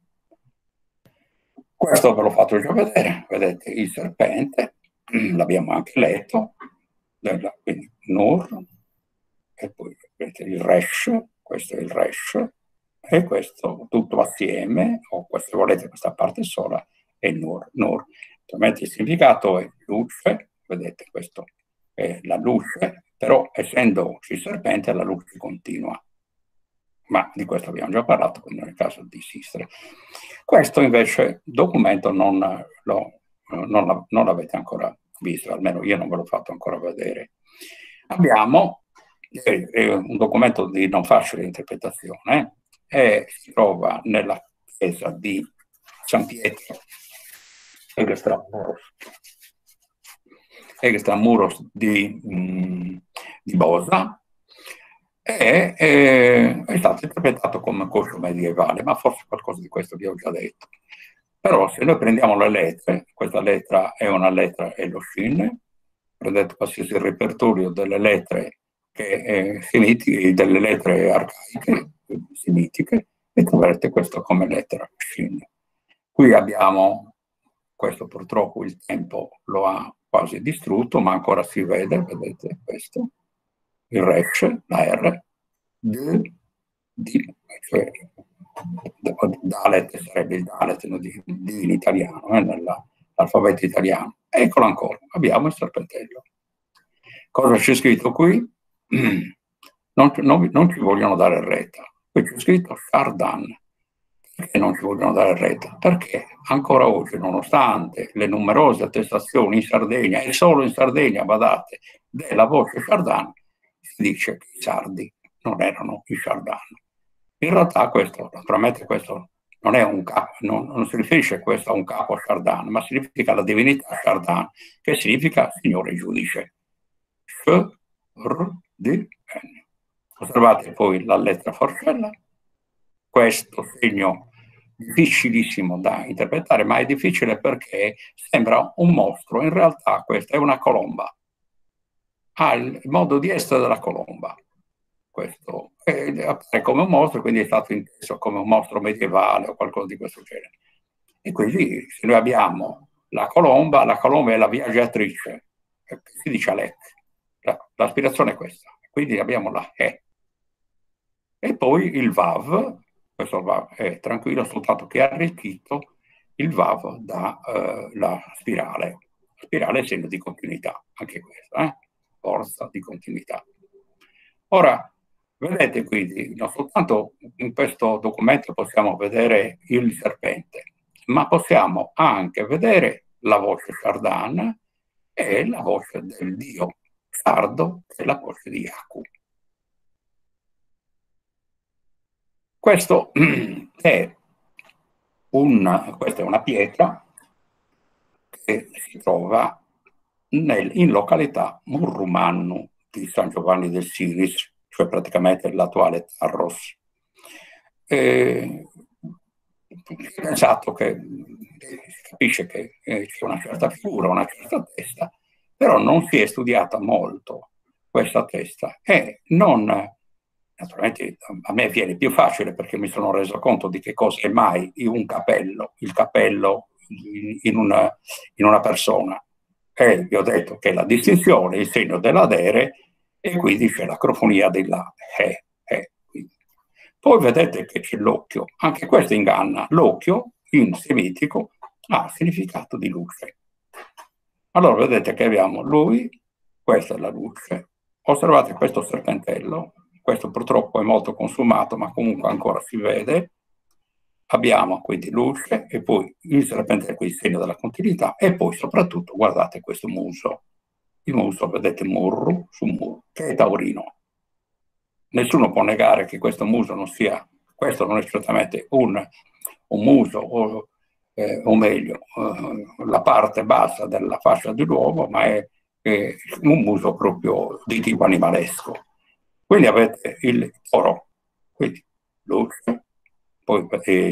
S1: Questo ve l'ho fatto già vedere, vedete il serpente, l'abbiamo anche letto, quindi Nur, e poi vedete il Resh, questo è il Resh, e questo tutto assieme, o se volete questa parte sola, è Nur. Ovviamente il significato è luce, vedete questo è la luce, però essendo il serpente la luce continua. Ma di questo abbiamo già parlato, quindi nel caso di Sistre. Questo invece documento non l'avete ancora visto, almeno io non ve l'ho fatto ancora vedere. Abbiamo un documento di non facile interpretazione e si trova nella chiesa di San Pietro Extramuros di Bosa, è stato interpretato come corso medievale, ma forse qualcosa di questo vi ho già detto. Però se noi prendiamo le lettere, questa lettera è una lettera Eloshin, prendete qualsiasi repertorio delle lettere delle lettere arcaiche, semitiche, e troverete questo come lettera Shin. Qui abbiamo, questo purtroppo il tempo lo ha quasi distrutto, ma ancora si vede, vedete questo, il Resh, la R, cioè Dalet sarebbe il Dalet in italiano, nell'alfabeto italiano. Eccolo ancora, abbiamo il serpentello. Cosa c'è scritto qui? Non ci vogliono dare retta. Qui c'è scritto Sardan. Perché non ci vogliono dare retta? Perché ancora oggi, nonostante le numerose attestazioni in Sardegna, e solo in Sardegna, badate, della voce Sardan, si dice che i sardi non erano i Sardan. In realtà questo, naturalmente questo non è un capo, non si riferisce questo a un capo Sardan, ma significa la divinità Sardan, che significa Signore Giudice. S-R-D-N. Osservate poi la lettera forcella, questo segno difficilissimo da interpretare, ma è difficile perché sembra un mostro, in realtà questa è una colomba, ha il modo di essere della colomba. Questo appare come un mostro, quindi è stato inteso come un mostro medievale o qualcosa di questo genere. E quindi se noi abbiamo la colomba è la viaggiatrice, si dice Alec. L'aspirazione è questa, quindi abbiamo la E. E poi il Vav, questo Vav è tranquillo, soltanto che è arricchito il Vav da la spirale. La spirale è segno di continuità, anche questa, forza di continuità. Ora, vedete quindi, non soltanto in questo documento possiamo vedere il serpente, ma possiamo anche vedere la voce Sardan e la voce del dio sardo e la voce di Yaku. Questa è una pietra che si trova in località Murrumannu di San Giovanni del Siris, cioè praticamente l'attuale Tarros. Pensato che si capisce che c'è una certa figura, una certa testa, però non si è studiata molto questa testa e non, naturalmente a me viene più facile perché mi sono reso conto di che cosa è mai un capello, il capello in una persona. E vi ho detto che la distinzione, il segno dell'adere, e quindi c'è l'acrofonia della Poi vedete che c'è l'occhio, anche questo inganna. L'occhio in semitico ha significato di luce. Allora vedete che abbiamo lui, questa è la luce. Osservate questo serpentello, questo purtroppo è molto consumato, ma comunque ancora si vede. Abbiamo quindi luce e poi il serpentello, il segno della continuità, e poi soprattutto guardate questo muso. Il muso, vedete, Murru su Murru, che è taurino. Nessuno può negare che questo muso non sia, questo non è certamente un muso, o meglio, la parte bassa della fascia dell'uomo, ma è un muso proprio di tipo animalesco. Quindi avete il toro, quindi luce, poi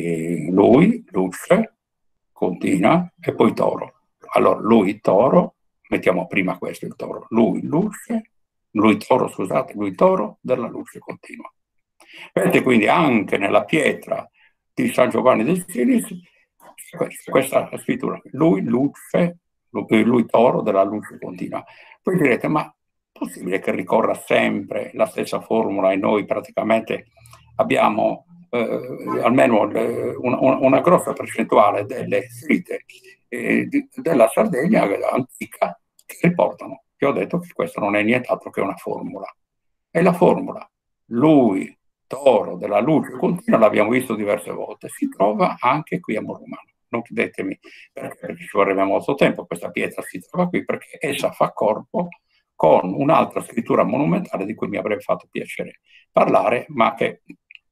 S1: lui, luce, continua, e poi toro. Allora lui, toro, mettiamo prima questo, il toro, lui, luce, lui toro, scusate, lui toro della luce continua. Vedete quindi anche nella pietra di San Giovanni del Siris questa scrittura, lui luce, lui toro della luce continua. Poi direte, ma è possibile che ricorra sempre la stessa formula e noi praticamente abbiamo almeno una grossa percentuale delle scritte della Sardegna antica che riportano. Io ho detto che questo non è nient'altro che una formula. E la formula, lui, toro della luce continua, l'abbiamo visto diverse volte, si trova anche qui a Murrumannu. Non chiedetemi perché ci vorrebbe molto tempo, questa pietra si trova qui perché essa fa corpo con un'altra scrittura monumentale di cui mi avrebbe fatto piacere parlare, ma che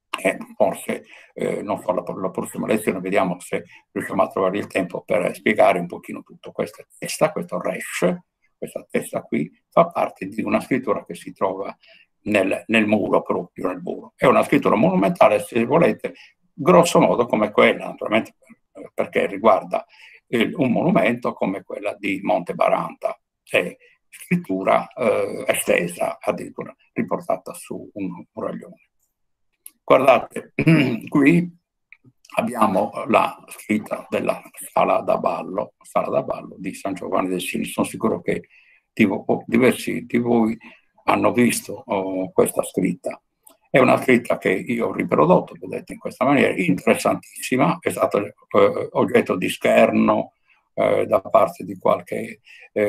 S1: forse, non so, la prossima lezione vediamo se riusciamo a trovare il tempo per spiegare un pochino tutto. Questa testa, questo resh, questa testa qui, fa parte di una scrittura che si trova nel muro, proprio nel muro. È una scrittura monumentale, se volete, grosso modo come quella, naturalmente perché riguarda un monumento come quella di Monte Baranta. È scrittura estesa, addirittura riportata su un muraglione. Guardate, qui abbiamo la scritta della sala da ballo di San Giovanni del Sinis. Sono sicuro che diversi di voi hanno visto questa scritta. È una scritta che io ho riprodotto, vedete, in questa maniera, interessantissima, è stata oggetto di scherno da parte di qualche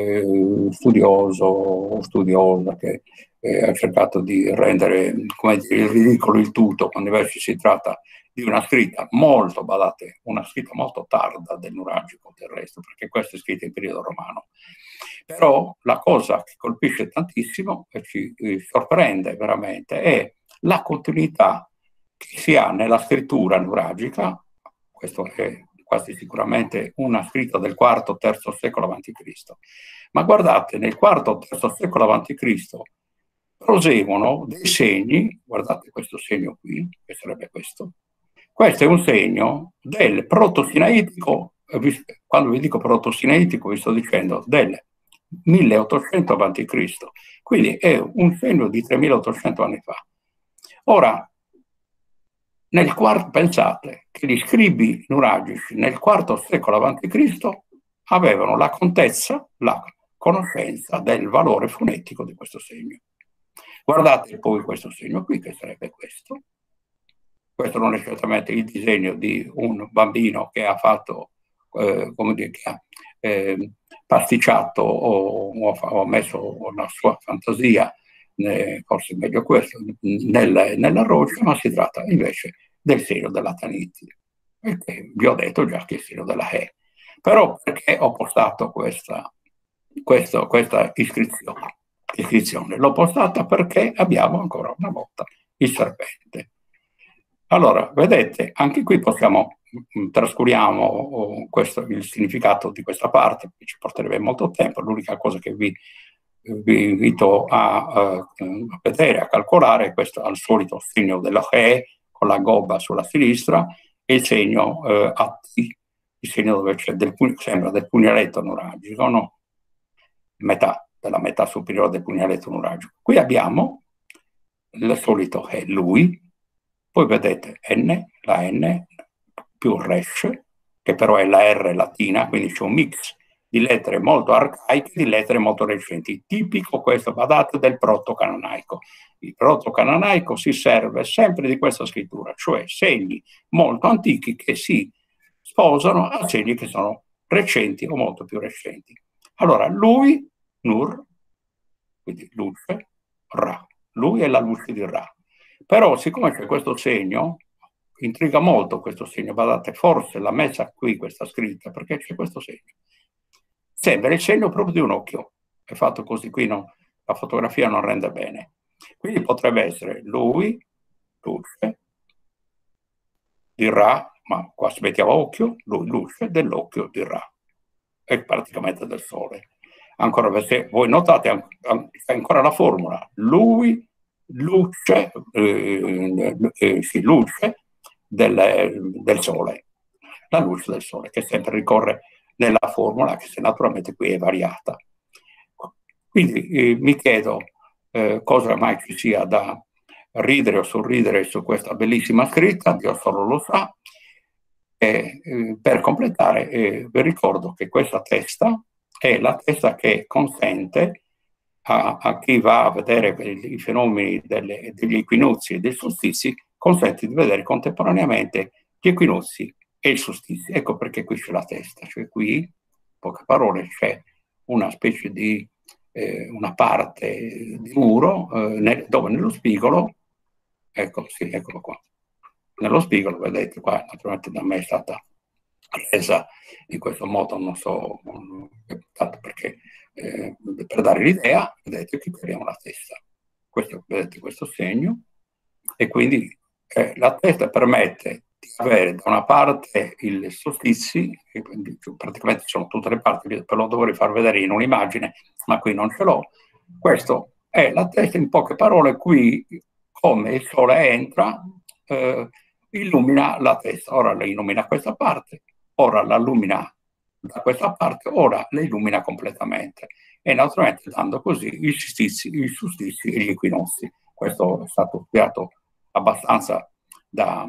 S1: studioso o studiosa che ha cercato di rendere, come dire, il ridicolo il tutto, quando invece si tratta di una scritta molto, badate, una scritta molto tarda del nuragico terrestre, perché questa è scritta in periodo romano. Però la cosa che colpisce tantissimo e ci sorprende veramente è la continuità che si ha nella scrittura nuragica. Questo è quasi sicuramente una scritta del IV-III secolo a.C. Ma guardate, nel IV-III secolo a.C. proseguono dei segni, guardate questo segno qui, che sarebbe questo. Questo è un segno del proto-sinaitico, quando vi dico proto-sinaitico vi sto dicendo del 1800 a.C., quindi è un segno di 3800 anni fa. Ora, pensate che gli scribi nuragici nel IV secolo a.C. avevano la contezza, la conoscenza del valore fonetico di questo segno. Guardate poi questo segno qui, che sarebbe questo. Questo non è certamente il disegno di un bambino che ha fatto, come dire, che ha pasticciato o messo la sua fantasia, forse meglio questo, nella roccia, ma si tratta invece del segno della Taniti. E vi ho detto già che è il segno della He. Però perché ho postato questa iscrizione? L'ho postata perché abbiamo ancora una volta il serpente. Allora, vedete, anche qui possiamo trascuriamo il significato di questa parte, che ci porterebbe molto tempo. L'unica cosa che vi invito a vedere, a calcolare, è questo al solito segno della He, con la gobba sulla sinistra, e il segno a T, il segno dove c'è sembra del pugnaletto nuragico, no? Della metà superiore del pugnaletto nuragico. Qui abbiamo il solito He, lui, poi vedete la N più Resh, che però è la R latina, quindi c'è un mix di lettere molto arcaiche e di lettere molto recenti. Tipico questo, badate, del proto-cananaico. Il proto-cananaico si serve sempre di questa scrittura, cioè segni molto antichi che si sposano a segni che sono recenti o molto più recenti. Allora, lui, Nur, quindi luce, Ra. Lui è la luce di Ra. Però, siccome c'è questo segno, intriga molto questo segno, guardate, forse l'ha messa qui questa scritta, perché c'è questo segno. Sembra il segno proprio di un occhio. È fatto così, qui no, la fotografia non rende bene. Quindi potrebbe essere lui, luce, di Ra, ma qua si metteva occhio, lui, luce dell'occhio di Ra. È praticamente del Sole. Ancora, se voi notate, ancora la formula, lui, luce, sì, luce del Sole, la luce del Sole, che sempre ricorre nella formula, che se naturalmente qui è variata. Quindi mi chiedo cosa mai ci sia da ridere o sorridere su questa bellissima scritta, Dio solo lo sa. Per completare, vi ricordo che questa testa è la testa che consente a chi va a vedere i fenomeni degli equinozi e dei solstizi, consente di vedere contemporaneamente gli equinozi e il solstizio. Ecco perché qui c'è la testa, cioè qui, in poche parole, c'è una specie di una parte di muro dove nello spigolo, ecco, sì, eccolo qua, nello spigolo, vedete qua, naturalmente da me è stata resa in questo modo, non so, tanto perché per dare l'idea, vedete che qui abbiamo la testa. Vedete questo segno, e quindi la testa permette di avere da una parte il solstizi, che quindi praticamente sono tutte le parti, ve lo dovrei far vedere in un'immagine, ma qui non ce l'ho. Questo è la testa, in poche parole, qui come il sole entra, illumina la testa. Ora la illumina questa parte, ora la illumina da questa parte, ora la illumina completamente. E naturalmente dando così i solstizi e gli equinozi. Questo è stato studiato abbastanza da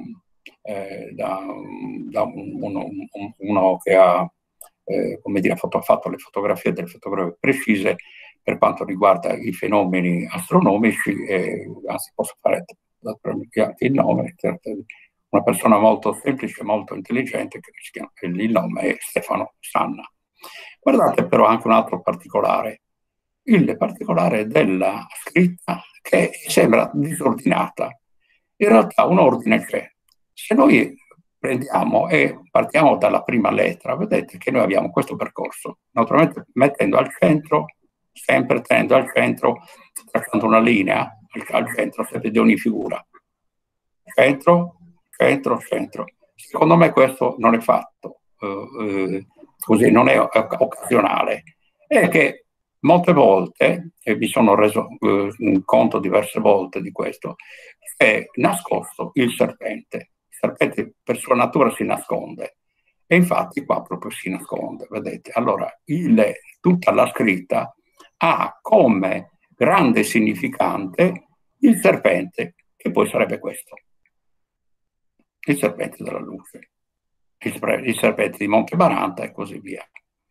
S1: uno che ha come dire, fatto le fotografie delle fotografie precise per quanto riguarda i fenomeni astronomici, anzi posso fare anche il nome, una persona molto semplice, molto intelligente, che si chiama, il nome è Stefano Sanna. Guardate però anche un altro particolare, il particolare della scritta, che sembra disordinata. In realtà un ordine c'è. Se noi prendiamo e partiamo dalla prima lettera, vedete che noi abbiamo questo percorso, naturalmente mettendo al centro, sempre tenendo al centro, tracciando una linea al centro, sempre di ogni figura. Centro, centro, centro. Secondo me questo non è fatto così, non è occasionale. È che molte volte, e mi sono reso conto diverse volte di questo, è nascosto il serpente. Il serpente per sua natura si nasconde. E infatti qua proprio si nasconde, vedete. Allora, tutta la scritta ha come grande significante il serpente, che poi sarebbe questo. Il serpente della luce, il serpente di Monte Baranta e così via.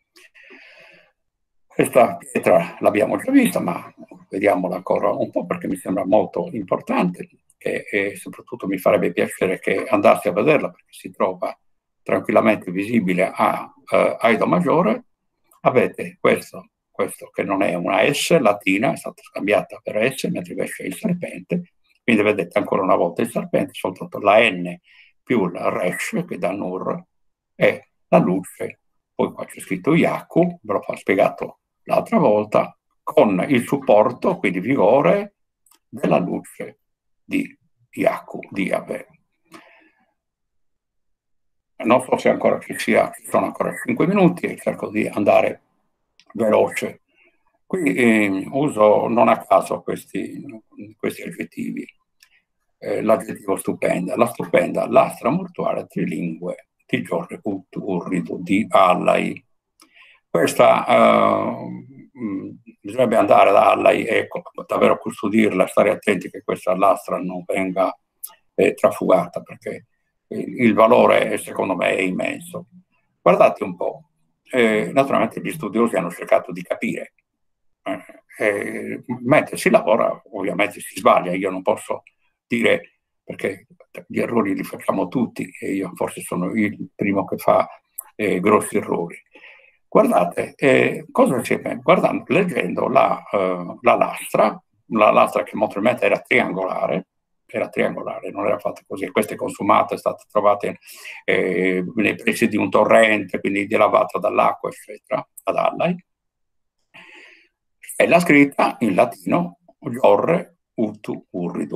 S1: Questa pietra l'abbiamo già vista, ma vediamola ancora un po' perché mi sembra molto importante e soprattutto mi farebbe piacere che andassi a vederla perché si trova tranquillamente visibile a Do maggiore. Avete questo che non è una S latina, è stata scambiata per S, mentre invece è il serpente. Quindi vedete ancora una volta il serpente, soltanto la N più la Resh, che da Nur, è la luce. Poi qua c'è scritto Yaku, ve l'ho spiegato l'altra volta, con il supporto, quindi vigore, della luce di Yaku, di Yahweh. Non so se ancora ci sono ancora 5 minuti e cerco di andare veloce. Qui uso non a caso questi aggettivi. L'aggettivo stupenda, la stupenda lastra mortuaria trilingue di Giorgio Urrido di Allai. Questa bisognerebbe andare da Allai e davvero custodirla, stare attenti che questa lastra non venga trafugata, perché il valore secondo me è immenso. Guardate un po', naturalmente gli studiosi hanno cercato di capire, mentre si lavora ovviamente si sbaglia, io non posso dire, perché gli errori li facciamo tutti e io forse sono il primo che fa grossi errori. Guardate, cosa c'è? Guardando, leggendo la lastra che naturalmente era triangolare, non era fatta così, questa è consumata, è stata trovata nei pressi di un torrente, quindi dilavata dall'acqua, eccetera, ad Allai. E la scritta in latino Giorre Utu Urridu.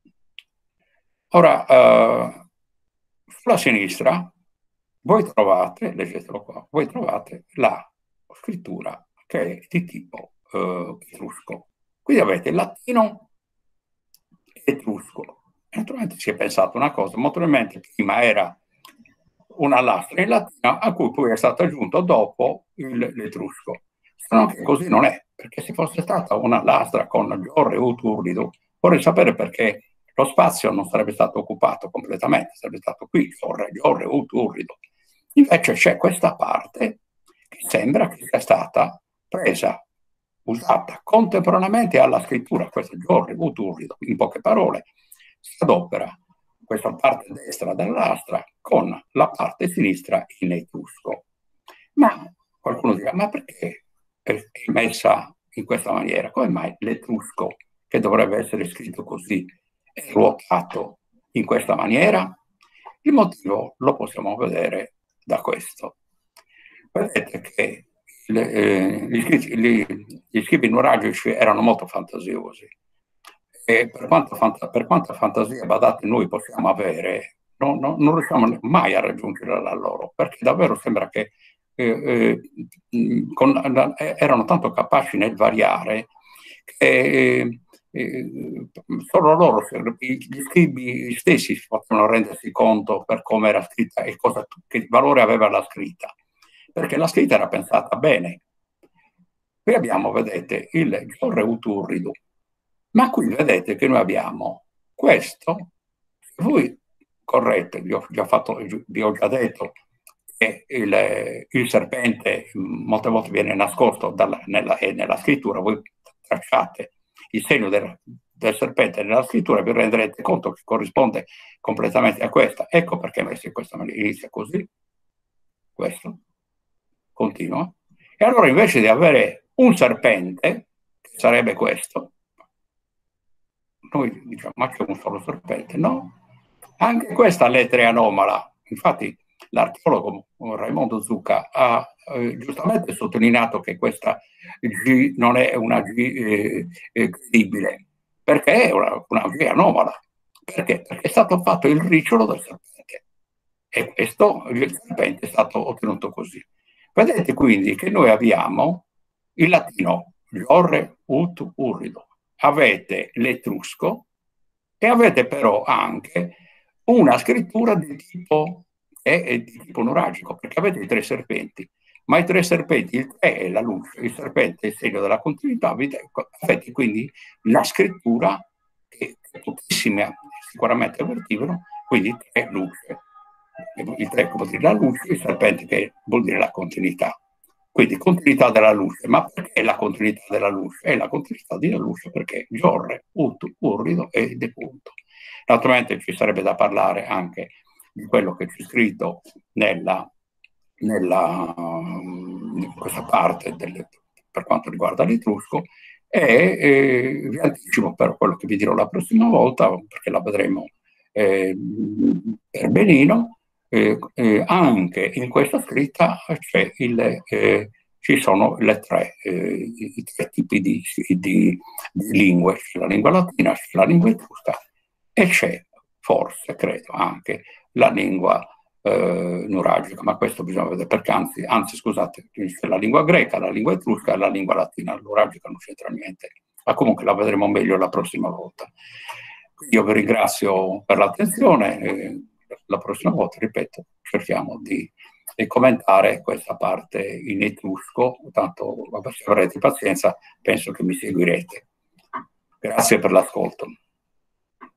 S1: Ora, sulla sinistra, voi trovate, leggetelo qua, voi trovate la scrittura che è di tipo etrusco. Quindi avete il latino etrusco. E naturalmente si è pensato una cosa, naturalmente prima era una lastra in latino a cui poi è stato aggiunto dopo l'etrusco. Se no che così non è, perché se fosse stata una lastra con Giorre Uturrido, vorrei sapere perché lo spazio non sarebbe stato occupato completamente, sarebbe stato qui, Giorre Uturrido. Invece c'è questa parte che sembra che sia stata presa, usata contemporaneamente alla scrittura, questo Giorre Uturrido, in poche parole, si adopera questa parte destra della lastra con la parte sinistra in etrusco. Ma qualcuno dirà, ma perché è messa in questa maniera? Come mai l'etrusco, che dovrebbe essere scritto così, è ruotato in questa maniera? Il motivo lo possiamo vedere da questo. Vedete che gli scribi nuragici erano molto fantasiosi. E per quanta fantasia, badate, noi possiamo avere, non riusciamo mai a raggiungere la loro, perché davvero sembra che erano tanto capaci nel variare che solo loro, gli scribi stessi, si possono rendersi conto per come era scritta e che valore aveva la scritta, perché la scritta era pensata bene. Qui abbiamo, vedete, il Giorre Uturridu, ma qui vedete che noi abbiamo questo, se voi correte, vi ho già detto che il serpente molte volte viene nascosto nella scrittura, voi tracciate il segno del serpente nella scrittura, vi renderete conto che corrisponde completamente a questa. Ecco perché messo in questa maniera, inizia così, questo, continua, e allora invece di avere un serpente, che sarebbe questo, noi diciamo, ma c'è un solo serpente? No. Anche questa lettera è anomala. Infatti l'archeologo Raimondo Zucca ha giustamente sottolineato che questa G non è una G credibile, perché è una G anomala. Perché? Perché è stato fatto il ricciolo del serpente. E questo, il serpente è stato ottenuto così. Vedete quindi che noi abbiamo il latino Giorre Ut Urrido, avete l'etrusco e avete però anche una scrittura di tipo nuragico, perché avete i tre serpenti, ma i tre serpenti, il 3 è la luce, il serpente è il segno della continuità, avete quindi la scrittura che pochissimi sicuramente avvertivano, quindi 3 luce. Il 3 vuol dire la luce, il serpente che vuol dire la continuità. Quindi continuità della luce, ma perché la continuità della luce? È la continuità della luce perché Giorre, Urrido e De Punto. Naturalmente ci sarebbe da parlare anche di quello che c'è scritto in questa parte per quanto riguarda l'etrusco e vi anticipo però quello che vi dirò la prossima volta perché la vedremo per benino. Anche in questa scritta ci sono i tre tipi di lingue, c'è la lingua latina, c'è la lingua etrusca e c'è forse, credo, anche la lingua nuragica, ma questo bisogna vedere, perché anzi scusate, c'è la lingua greca, la lingua etrusca e la lingua latina, la nuragica non c'entra niente, ma comunque la vedremo meglio la prossima volta. Io vi ringrazio per l'attenzione e la prossima volta, ripeto, cerchiamo di commentare questa parte in etrusco, tanto vabbè, se avrete pazienza penso che mi seguirete. Grazie per l'ascolto.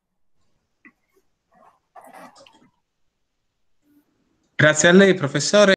S2: Grazie a lei, professore.